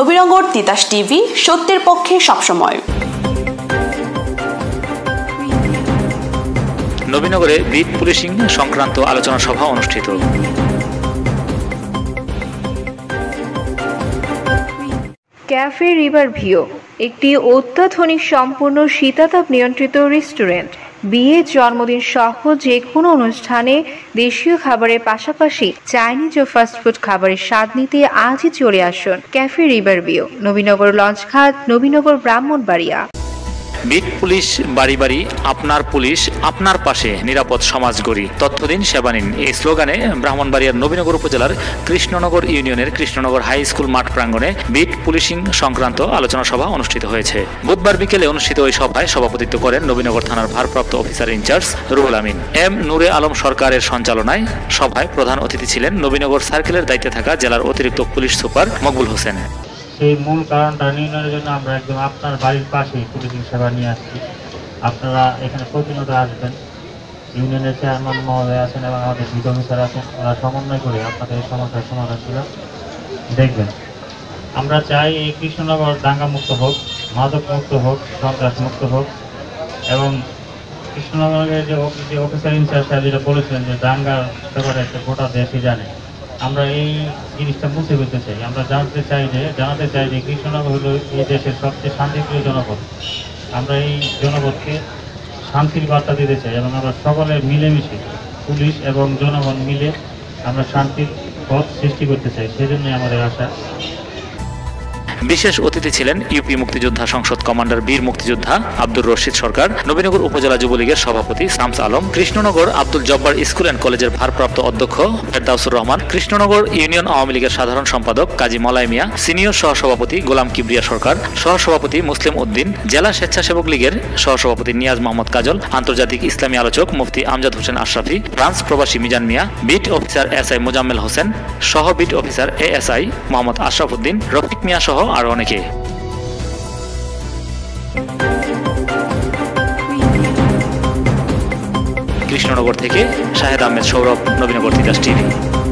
Nabinagar Titas TV, সত্যের পক্ষে সবসময়। নবীনগরে বিট পুলিশিং সংক্রান্ত আলোচনা সভা অনুষ্ঠিত। ক্যাফে রিভার ভিউ একটি অত্যাধুনিক সম্পূর্ণ শীতাতাপ নিয়ন্ত্রিত রেস্টুরেন্ট। বিয়ে, জন্মদিন সহ যে কোনো অনুষ্ঠানে দেশীয় খাবারের পাশাপাশি চাইনিজ ও ফাস্টফুড খাবারের স্বাদ নিতে আজই চলে আসুন ক্যাফে রিভার ভিউ, নবীনগর লঞ্চঘাট, নবীনগর ব্রাহ্মণবাড়িয়া। বিট পুলিশ বাড়ি বাড়ি, আপনার পুলিশ আপনার পাশে, নিরাপদ সমাজ গড়ি, তথ্য দিন সেবা নিন। এই স্লোগানে ব্রাহ্মণবাড়িয়ার নবীনগর উপজেলার কৃষ্ণনগর ইউনিয়নের কৃষ্ণনগর হাই স্কুল মাঠ প্রাঙ্গণে বিট পুলিশিং সংক্রান্ত আলোচনা সভা অনুষ্ঠিত হয়েছে। বুধবার বিকেলে অনুষ্ঠিত ওই সভায় সভাপতিত্ব করেন নবীনগর থানার ভারপ্রাপ্ত officer in charge Ruhul Amin. M Nure Alam সরকারের সঞ্চালনায় সভায় প্রধান অতিথি ছিলেন নবীনগর সার্কেলের দায়িত্বে থাকা জেলার অতিরিক্ত পুলিশ সুপার মকবুল হোসেন। সেই মূল কারণটা নির্ণয়ের জন্য আমরা একদম আপনার বাড়ির পাশেই পুলিশিং সেবা নিয়ে আসছি। আপনারা এখানে প্রতিনিয়ত আসবেন। ইউনিয়নের চেয়ারম্যান মহোদয় আছেন এবং আমাদের বিট অফিসার আছেন, ওরা সমন্বয় করে আপনাদের এই সমস্যার সমাধানগুলো দেখবেন। আমরা চাই এই কৃষ্ণনগর দাঙ্গামুক্ত হোক, মাদক মুক্ত হোক, সন্ত্রাস মুক্ত হোক। এবং কৃষ্ণনগরের যে অফিসার ইনচার্জ সাহেব যেটা বলেছেন যে দাঙ্গার ব্যাপারে একটা গোটা দেশই জানে, আমরা এই জিনিসটা মুছে ফেলতে চাই। আমরা জানাতে চাই যে কৃষ্ণনগর হলো এই দেশের সবচেয়ে শান্তিপ্রিয় জনপদ। আমরা এই জনপদকে শান্তির বার্তা দিতে চাই এবং আমরা সকলে মিলেমিশে, পুলিশ এবং জনগণ মিলে আমরা শান্তির পথ সৃষ্টি করতে চাই। সেজন্যই আমাদের আশা। বিশেষ অতিথি ছিলেন ইউপি মুক্তিযোদ্ধা সংসদ কমান্ডার বীর মুক্তিযোদ্ধা আব্দুর রশিদ সরকার, নবীনগর উপজেলা যুবলীগের সভাপতি শামস আলম, কৃষ্ণনগর আব্দুল জব্বার স্কুল অ্যান্ড কলেজের ভারপ্রাপ্ত অধ্যক্ষ ফেরদাউসুর রহমান, কৃষ্ণনগর ইউনিয়ন আওয়ামী লীগের সাধারণ সম্পাদক কাজী মলাই মিয়া, সিনিয়র সহসভাপতি গোলাম কিবরিয়া সরকার, সহসভাপতি মুসলিম উদ্দিন, জেলা স্বেচ্ছাসেবক লীগের সহসভাপতি নিয়াজ মোহাম্মদ কাজল, আন্তর্জাতিক ইসলামী আলোচক মুফতি আমজাদ হোসেন আশরাফি, ফ্রান্স প্রবাসী Mizan Mia, beat officer SI Mozammel Hossain, সহ beat officer ASI Mohammad Ashraf Uddin, Rafiq Mia সহ আরো অনেকে। কৃষ্ণনগর থেকে শাহেদ আহমেদ সৌরভ, নবীনগর তিতাস টিভি।